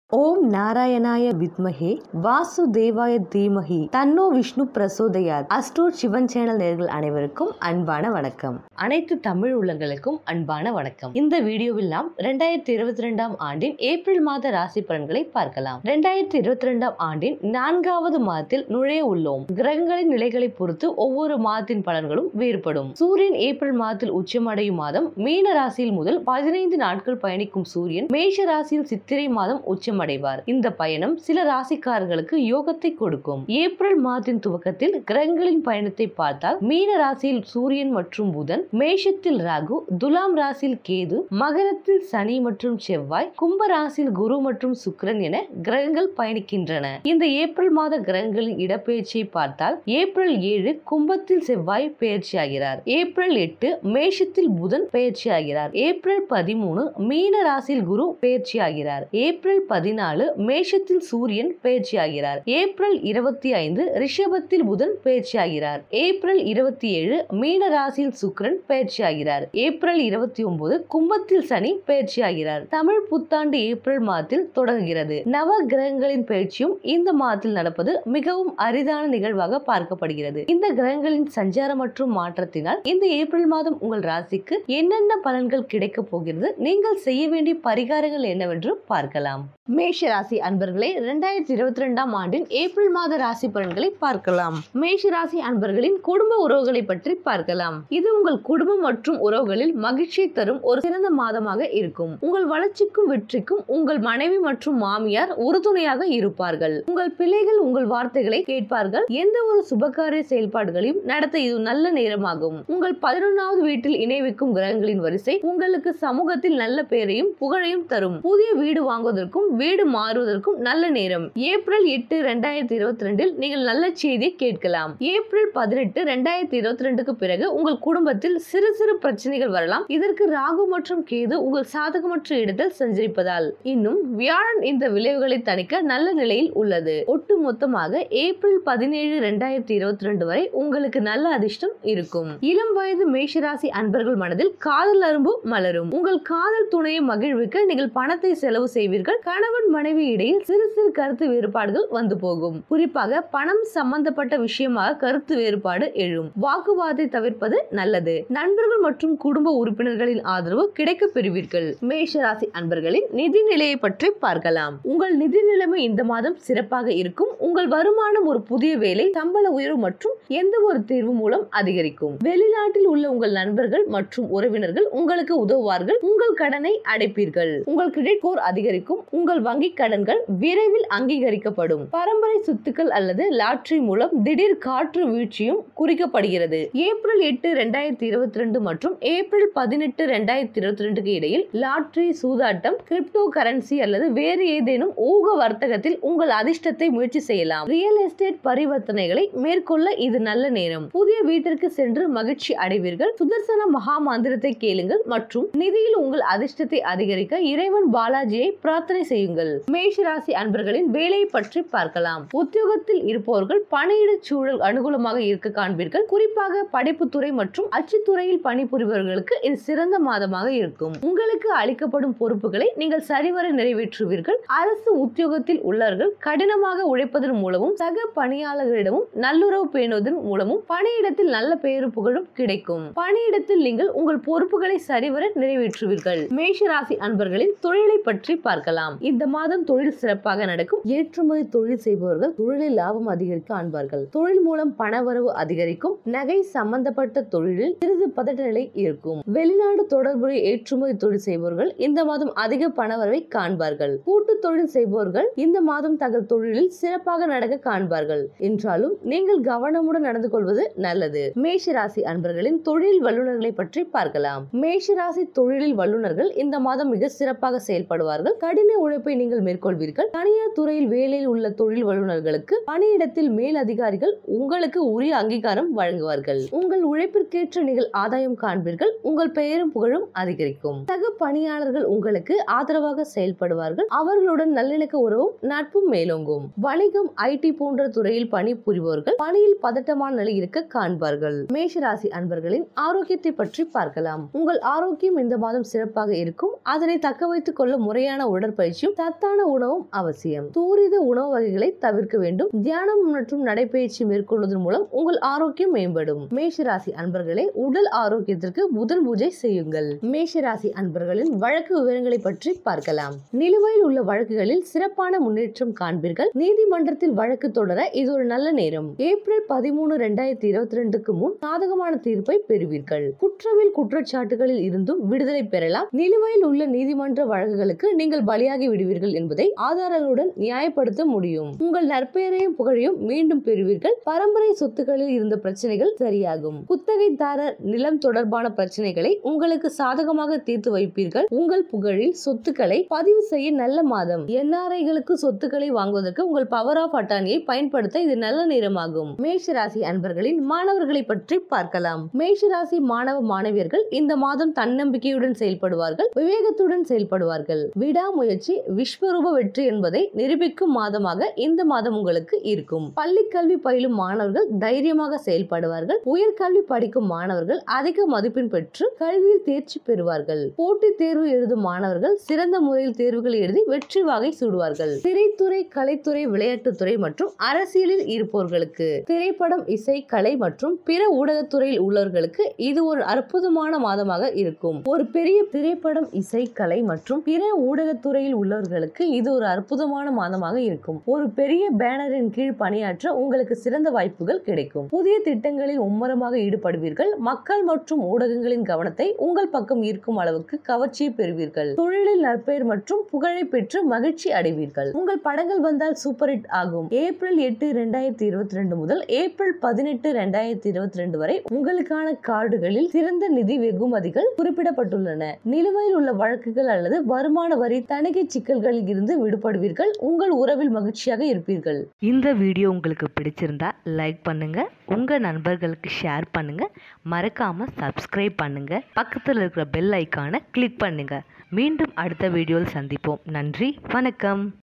ஓம் நாராயணாய வித்மஹே வாசுதேவாய தீமஹி தன்னோ விஷ்ணு பிரசோதயாத். அஸ்ட்ரோட் சிவன் சேனல் நேயர்கள் அனைவருக்கும் அன்பான வணக்கம். அனைத்து தமிழ் உள்ளங்களுக்கும் அன்பான வணக்கம். இந்த வீடியோவில் நாம் 2022 ஆண்டின் ஏப்ரல் மாத ராசி பலன்களை பார்க்கலாம். 2022 ஆண்டின் 4வது மாதத்தில் நுழைய உள்ளோம். கிரகங்களின் நிலைகளை பொறுத்து ஒவ்வொரு மாதத்தின் பலன்களும் வேறுபடும். சூரியன் ஏப்ரல் மாதத்தில் உச்சமடையும் மாதம் மீன ராசியில் முதல் 15 நாட்கள் பயணிக்கும் சூரியன் மேஷ ராசியில் சித்திரை மாதம் உச்சம் அடைவார். இந்த பயணம் சில ராசிக்காரர்களுக்கு யோகத்தை கொடுக்கும். ஏப்ரல் மாதத்தின் துவக்கத்தில் கிரகங்களின் பயணத்தை பார்த்தால் மீன ராசியில் சூரியன் மற்றும் புதன், மேஷத்தில் ராகு, துலாம் ராசியில் கேது, மகரத்தில் சனி மற்றும் செவ்வாய், கும்ப ராசியில் குரு மற்றும் சுக்கிரன் என கிரகங்கள் பயணிக்கின்றன. இந்த ஏப்ரல் மாத கிரகங்களின் இடப்பெயர்ச்சியை பார்த்தால் ஏப்ரல் 7 கும்பத்தில் செவ்வாய் பெயர்ச்சியாகிறார். ஏப்ரல் 8 மேஷத்தில் புதன் பெயர்ச்சியாகிறார். ஏப்ரல் 13 மீன ராசியில் குரு பெயர்ச்சியாகிறார். ஏப்ரல் 14 மேஷத்தில் சூரியன் பெயர்ச்சியாகிறார். ஏப்ரல் 25 ரிஷபத்தில் புதன் பெயர்ச்சியாகிறார். ஏப்ரல் 27 மீன ராசியில் சுக்கிரன் பெயர்ச்சியாகிறார். ஏப்ரல் 29 கும்பத்தில் சனி பெயர்ச்சியாகிறார். தமிழ் புத்தாண்டு ஏப்ரல் மாதத்தில் தொடங்குகிறது. நவ கிரகங்களின் பயிற்சியும் இந்த மாதத்தில் நடப்பது மிகவும் அரிதான நிகழ்வாக பார்க்கப்படுகிறது. இந்த கிரகங்களின் சஞ்சாரம் மற்றும் மாற்றத்தினால் இந்த ஏப்ரல் மாதம் உங்கள் ராசிக்கு என்னென்ன பலன்கள் கிடைக்க போகிறது, நீங்கள் செய்ய வேண்டிய பரிகாரங்கள் என்னவென்று பார்க்கலாம். மேஷ ராசி அன்பர்களே, 2022 ஆண்டின் ஏப்ரல் மாத ராசி பலன்களை பார்க்கலாம். மேஷ ராசி அன்பர்களின் குடும்ப உறவுகளை பற்றி பார்க்கலாம். இது உங்கள் குடும்பம் மற்றும் உறவுகளில் மகிழ்ச்சி தரும் ஒரு சிறந்த மாதமாக இருக்கும். உங்கள் வளர்ச்சிக்கும் வெற்றிக்கும் உங்கள் மனைவி மற்றும் மாமியார் உறுதுணையாக இருப்பார்கள். உங்கள் பிள்ளைகள் உங்கள் வார்த்தைகளை கேட்பார்கள். எந்த ஒரு சுபகாரிய செயல்பாடுகளையும் நடத்த இது நல்ல நேரமாகும். உங்கள் 11வது வீட்டில் இணைவிக்கும் கிரகங்களின் வரிசை உங்களுக்கு சமூகத்தில் நல்ல பெயரையும் புகழையும் தரும். புதிய வீடு வாங்குவதற்கும் வீடு மாறுவதற்கும் நல்ல நேரம். ஏப்ரல் 8 2022 நீங்கள் நல்ல செய்தியை கேட்கலாம். ஏப்ரல் 18 2022 பிறகு உங்கள் குடும்பத்தில் சிறு சிறு பிரச்சனைகள் வரலாம். இதற்கு ராகு மற்றும் கேது உங்கள் சாதகமற்ற இடத்தில் சஞ்சரிப்பதால். இன்னும் வியாழன் இந்த விளைவுகளை தணிக்க நல்ல நிலையில் உள்ளது. ஒட்டு மொத்தமாக ஏப்ரல் 17 2022 வரை உங்களுக்கு நல்ல அதிர்ஷ்டம் இருக்கும். இளம் வயது மேஷராசி அன்பர்கள் மனதில் காதல் அரும்பு மலரும். உங்கள் காதல் துணையை மகிழ்விக்க நீங்கள் பணத்தை செலவு செய்வீர்கள். கணவன் மனைவி இடையில் சிறு சிறு கருத்து வேறுபாடுகள் வந்து போகும். குறிப்பாக பணம் சம்பந்தப்பட்ட விஷயமாக கருத்து வேறுபாடு எழும். வாக்குவாதத்தை தவிர்ப்பது நல்லது. நண்பர்கள் மற்றும் குடும்ப உறுப்பினர்களின் ஆதரவு கிடைக்க பெறுவீர்கள். மேஷராசி அன்பர்களின் நிதி நிலையை பற்றி பார்க்கலாம். உங்கள் நிதி நிலைமை இந்த மாதம் சிறப்பாக இருக்கும். உங்கள் வருமானம் ஒரு புதிய வேலை, சம்பள உயர்வு மற்றும் எந்த ஒரு தீர்வு மூலம் அதிகரிக்கும். வெளிநாட்டில் உள்ள உங்கள் நண்பர்கள் மற்றும் உறவினர்கள் உங்களுக்கு உதவுவார்கள். உங்கள் கடனை அடைப்பீர்கள். உங்கள் கிரெடிட் ஸ்கோர் அதிகரிக்கும். உங்கள் வங்கி கடன்கள் விரைவில் அங்கீகரிக்கப்படும். பரம்பரை சொத்துக்கள் அல்லது லாட்டரி மூலம் திடீர் காற்று வீழ்ச்சியும் குறிக்கப்படுகிறது. ஏப்ரல் 8 2022 மற்றும் ஏப்ரல் 18 2022 இடையில் லாட்டரி, சூதாட்டம், கிரிப்டோ கரன்சி அல்லது வேறு ஏதேனும் ஊக வர்த்தகத்தில் உங்கள் அதிர்ஷ்டத்தை முயற்சி செய்யலாம். ரியல் எஸ்டேட் பரிவர்த்தனைகளை மேற்கொள்ள இது நல்ல நேரம். புதிய வீட்டிற்கு சென்று மகிழ்ச்சி அடைவீர்கள். சுதர்சன மகா மந்திரத்தை கேளுங்கள் மற்றும் நிதியில் உங்கள் அதிர்ஷ்டத்தை அதிகரிக்க இறைவன் பாலாஜியை பிரார்த்தனை செய்யுங்கள். மேஷ ராசி அன்பர்களின் வேலையை பற்றி பார்க்கலாம். உத்தியோகத்தில் இருப்பவர்கள் பணியிட சூழல் அனுகூலமாக இருக்க காண்பீர்கள். குறிப்பாக படைப்புத்துறை மற்றும் அச்சுத்துறையில் பணிபுரிபவர்களுக்கு இது சிறந்த மாதமாக இருக்கும். உங்களுக்கு அளிக்கப்படும் பொறுப்புகளை நீங்கள் சரிவர நிறைவேற்றுவீர்கள். அரசு உத்தியோகத்தில் உள்ளவர்கள் கடினமாக உழைப்பதன் மூலமும் சக பணியாளர்களிடமும் நல்லுறவு பேணுவதன் மூலமும் பணியிடத்தில் நல்ல பெயரும் புகழும் கிடைக்கும். பணியிடத்தில் நீங்கள் உங்கள் பொறுப்புகளை சரிவர நிறைவேற்றுவீர்கள். மேஷ ராசி அன்பர்களின் தொழிலை பற்றி பார்க்கலாம். இந்த மாதம் தொழில் சிறப்பாக நடக்கும். ஏற்றுமதி தொழில் செய்பவர்கள் தொழிலில் லாபம் அதிகரிக்க காண்பார்கள். தொழில் மூலம் பணவரவு அதிகரிக்கும். நகை சம்பந்தப்பட்ட தொழிலில் சிறிது பதட்ட நிலை இருக்கும். வெளிநாடு தொடர்புடைய ஏற்றுமதி தொழில் செய்பவர்கள் இந்த மாதம் அதிக பணவரவை காண்பார்கள். கூட்டு தொழில் செய்பவர்கள் இந்த மாதம் தங்கள் தொழிலில் சிறப்பாக நடக்க காண்பார்கள். என்றாலும் நீங்கள் கவனமுடன் நடந்து கொள்வது நல்லது. மேஷ ராசி அன்பர்களின் தொழில் வல்லுநர்களை பற்றி பார்க்கலாம். மேஷ ராசி தொழிலில் வல்லுநர்கள் இந்த மாதம் மிக சிறப்பாக செயல்படுவார்கள். கடின உழைப்பை நீங்கள் மேற்கொள்வீர்கள். தனியார் துறையில் வேலையில் உள்ள தொழில் வல்லுநர்களுக்கு பணியிடத்தில் மேல் அதிகாரிகள் உங்களுக்கு உரிய அங்கீகாரம் வழங்குவார்கள். உங்கள் உழைப்பிற்கேற்ற நீங்கள் ஆதாயம் காண்பீர்கள். உங்கள் பெயரும் புகழும் அதிகரிக்கும். சக பணியாளர்கள் உங்களுக்கு ஆதரவாக செயல்படுவார்கள். அவர்களுடன் நல்லிணக்க உறவும் நட்பும் மேலோங்கும். வணிகம், ஐடி போன்ற துறையில் பணிபுரிபவர்கள் பணியில் பதட்டமான நிலை இருக்க காண்பார்கள். மேஷராசி அன்பர்களின் ஆரோக்கியத்தை பற்றி பார்க்கலாம். உங்கள் ஆரோக்கியம் இந்த மாதம் சிறப்பாக இருக்கும். அதனை தக்க வைத்துக் கொள்ள முறையான உடற்பயிற்சியும் பயிற்சியும் சத்தான உணவும் அவசியம். துரித உணவு வகைகளை தவிர்க்க வேண்டும். தியானம் மற்றும் நடைபயிற்சி மேற்கொள்வதன் மூலம் உங்கள் ஆரோக்கியம் மேம்படும். மேஷராசி அன்பர்களே, உடல் ஆரோக்கியத்திற்கு புதன் பூஜை செய்யுங்கள். மேஷராசி அன்பர்களின் வழக்கு விவரங்களை பற்றி பார்க்கலாம். நிலுவையில் உள்ள வழக்குகளில் சிறப்பான முன்னேற்றம் காண்பீர்கள். நீதிமன்றத்தில் வழக்கு தொடர இது ஒரு நல்ல நேரம். ஏப்ரல் 13, 2022 முன் சாதகமான தீர்ப்பை பெறுவீர்கள். குற்றவியல் குற்றச்சாட்டுகளில் இருந்தும் விடுதலை பெறலாம். நிலுவையில் உள்ள நீதிமன்ற வழக்குகளுக்கு நீங்கள் பலியாகி விடுவீர்கள் என்பதை ஆதாரங்களுடன் நியாயப்படுத்த முடியும். உங்கள் நற்பெயரையும் புகழையும் மீண்டும் பெறுவீர்கள். பரம்பரை சொத்துக்களில் இருந்த பிரச்சனைகள் சரியாகும். குத்தகைதாரர் நிலம் தொடர்பான பிரச்சனைகளை உங்களுக்கு சாதகமாக தீர்த்து வைப்பீர்கள். உங்கள் புகழில் சொத்துக்களை பதிவு செய்ய நல்ல மாதம். NRIகளுக்கு சொத்துக்களை வாங்குவதற்கு உங்கள் பவர் ஆஃப் அட்டார்னியை பயன்படுத்த இது நல்ல நேரமாகும். மேஷராசி அன்பர்களின் மாணவர்களை பற்றி பார்க்கலாம். மேஷராசி மாணவ மாணவியர்கள் இந்த மாதம் தன்னம்பிக்கையுடன் செயல்படுவார்கள். விவேகத்துடன் செயல்படுவார்கள். விடாமுயற்சி விஸ்வரூப வெற்றி என்பதை நிரூபிக்கும் மாதமாக இந்த மாதம் உங்களுக்கு இருக்கும். பள்ளி கல்வி பயிலும் மாணவர்கள் தைரியமாக செயல்படுவார்கள். உயர்கல்வி படிக்கும் மாணவர்கள் அதிக மதிப்பெண் பெற்று கல்வியில் தேர்ச்சி பெறுவார்கள். போட்டித் தேர்வு எழுதும் மாணவர்கள் சிறந்த முறையில் தேர்வுகள் எழுதி வெற்றி வாகை சூடுவார்கள். திரைத்துறை, கலைத்துறை, விளையாட்டுத்துறை மற்றும் அரசியலில் இருப்பவர்களுக்கு, திரைப்படம், இசை, கலை மற்றும் பிற ஊடகத்துறையில் உள்ளவர்களுக்கு இது ஒரு அற்புதமான மாதமாக இருக்கும். ஒரு பெரிய திரைப்படம், இசை, கலை மற்றும் பிற ஊடகத்துறையில் உள்ளவர்களுக்கு இது ஒரு அற்புதமான மாதமாக இருக்கும். ஒரு பெரிய பேனரின் கீழ் பணியாற்ற உங்களுக்கு சிறந்த வாய்ப்புகள் கிடைக்கும். புதிய திட்டங்களில் மும்முரமாக ஈடுபடுவீர்கள். மக்கள் மற்றும் ஊடகங்களின் கவனத்தை உங்கள் பக்கம் ஈர்க்கும் அளவுக்கு கவர்ச்சியை பெறுவீர்கள். தொழிலில் நற்பெயர் மற்றும் புகழை பெற்று மகிழ்ச்சி அடைவீர்கள். உங்கள் படங்கள் வந்தால் சூப்பர் ஹிட் ஆகும். ஏப்ரல் 8, 2022 முதல் ஏப்ரல் 18, 2022 வரை உங்களுக்கான கார்டுகளில் சிறந்த நிதி வெகுமதிகள் குறிப்பிடப்பட்டுள்ளன. நிலுவையில் உள்ள வழக்குகள் அல்லது வருமான வரி தணிக்கை சிக்கல்களில் இருந்து விடுபடுவீர்கள். உங்கள் உறவில் மகிழ்ச்சியாக இருப்பீர்கள். இந்த வீடியோ உங்களுக்கு பிடிச்சிருந்தா லைக் பண்ணுங்க, உங்க நண்பர்களுக்கு ஷேர் பண்ணுங்க, மறக்காம சப்ஸ்கிரைப் பண்ணுங்க, பக்கத்தில் இருக்கிற பெல் ஐகானை கிளிக் பண்ணுங்க. மீண்டும் அடுத்த வீடியோவில் சந்திப்போம். நன்றி, வணக்கம்.